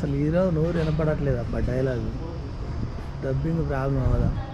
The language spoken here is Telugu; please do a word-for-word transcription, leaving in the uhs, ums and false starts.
అసలు హీరో నోరు వినపడట్లేదు అబ్బా డైలాగ్ డబ్బింగ్ ప్రాబ్లం అవదా